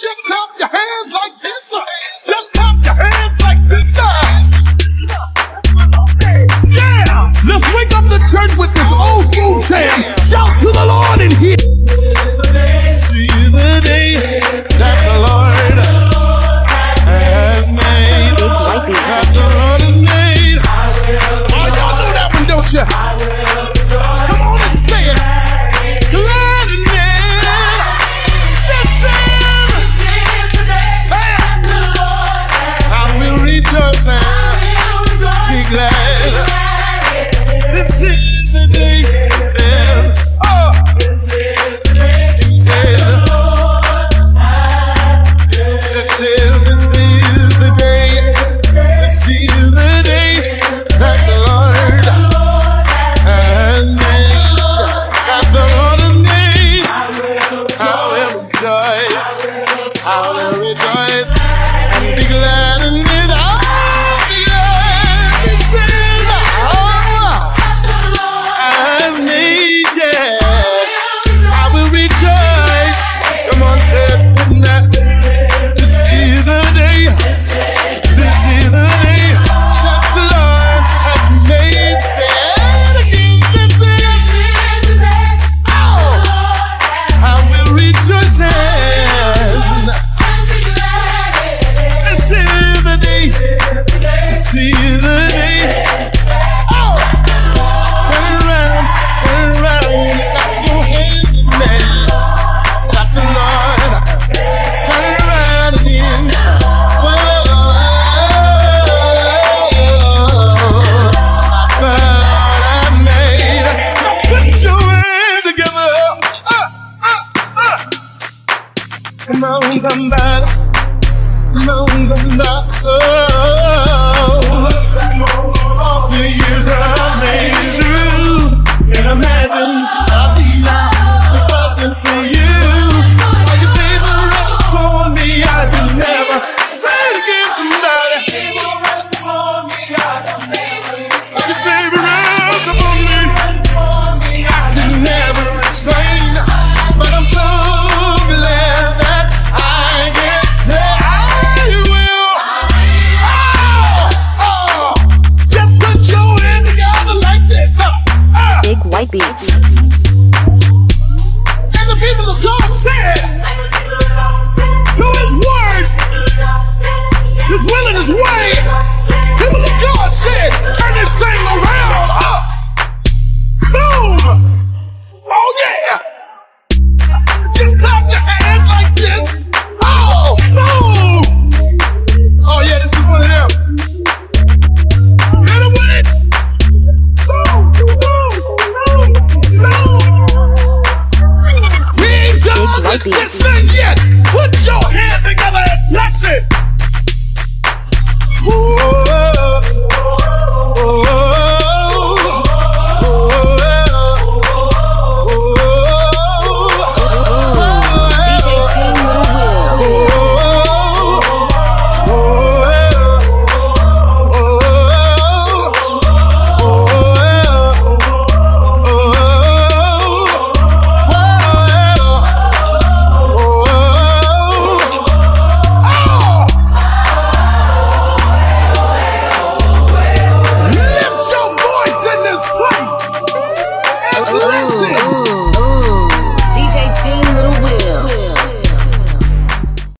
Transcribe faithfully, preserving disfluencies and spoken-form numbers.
Just clap your hands like this. Just clap your hands like this. Yeah! Let's wake up the church with this old school chant. Shout to the Lord in here. See the day that the Lord has made. That the Lord has made. Oh, y'all know that one, don't you? Come on and say it. Glad in it. Listen. Say it. I will rejoice and be glad. This is the day. He said, oh. He said, this is, this is the day. This is the day that the Lord has made. That the Lord has made. I will rejoice. I will rejoice and be glad in it. I'll be glad. This is the Lord has made. Yeah, I will rejoice. Come on, say it with me. This is the day. This is the day that the Lord has made. Say it again. This is the day. Oh, I will rejoice and this is the day. This is the day. Oh, turn it around, turn it around. Clap your hands in there. Clap the Lord. Turn it around again. Oh, the Lord has made. Now put your hands together. Uh, uh, uh. Come on, somebody. Come on, somebody. Oh, all the years I've made it through. Can't imagine I'd be now if it wasn't for you. All your favor rest upon me, I could never. Say it again, somebody. All your favor rest upon me, I could never explain. But I'm so glad that I can say I will. Oh, oh. Just put your hand together like this. Uh, uh. Big White Beats. And the people of God said to his word, his will and his way. People of God said, turn this thing around. Uh, boom. Oh yeah. Just clap your hands like this. Oh, boom. Oh yeah, this is one of them. Hit him with it. Boom, boom, boom, boom. We ain't done with this thing yet. Put your hands together and bless it.